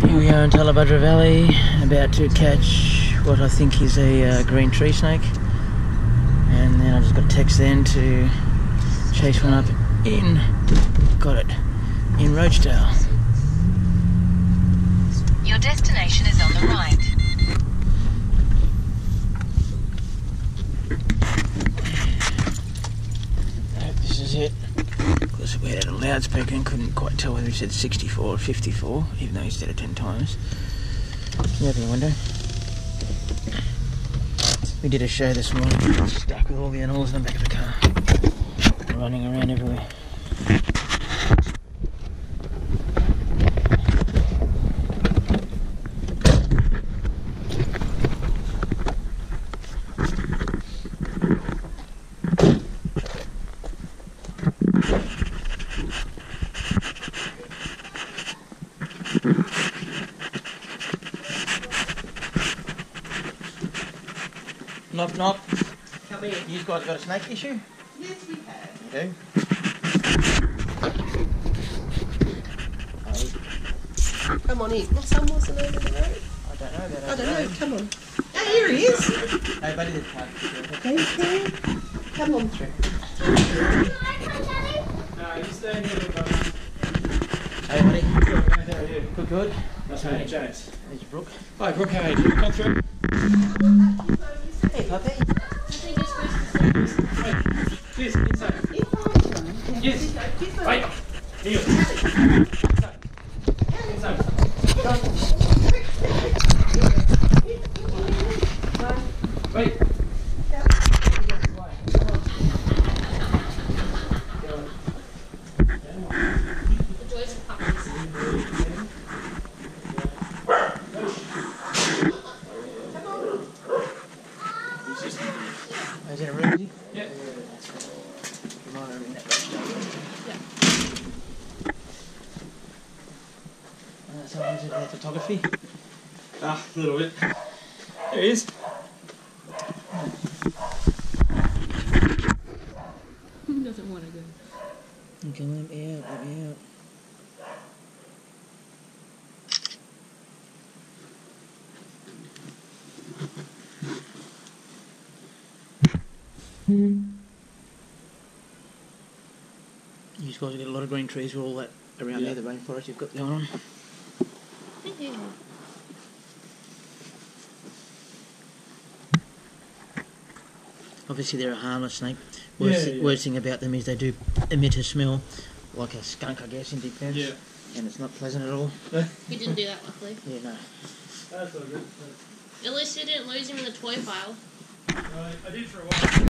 Here we are in Tallaebudgera Valley, about to catch what I think is a green tree snake, and then I just got a text then to chase one up in, got it, in Roachdale. Your destination is on the right. I hope this is it. Of course, we had a loudspeaker and couldn't quite tell whether he said 64 or 54, even though he said it 10 times. Can you open the window? We did a show this morning, stuck with all the animals in the back of the car, running around everywhere. Knock knock. Come in. You guys got a snake issue? Yes, we have. You do? Oh. Come on in. My son wasn't over the road. I don't know about I don't that. know. Come on. Oh, here he is. Hey buddy, there's part. Thank you. Come on through. No, you stay in here with us. Hey buddy. How are you? Good, good. Nice to meet you, James. There's Brooke. Hi, Brooke, how are you? Come through. Hey puppy. Please, inside. Yes. Right. Here. Inside. Wait. Is it a room, is he? Yeah. Come on, I'm in that room. Someone did their photography. Ah, a little bit. There he is. He doesn't want to go. Okay, let me out, let me out. You guys get a lot of green trees with all that around there, the rainforest you've got going on. Obviously they're a harmless snake. Worst thing about them is they do emit a smell like a skunk, I guess, in defence. Yeah. And it's not pleasant at all. He didn't do that, luckily. Yeah, no. That's all good. At least he didn't lose him in the toy pile. I did for a while.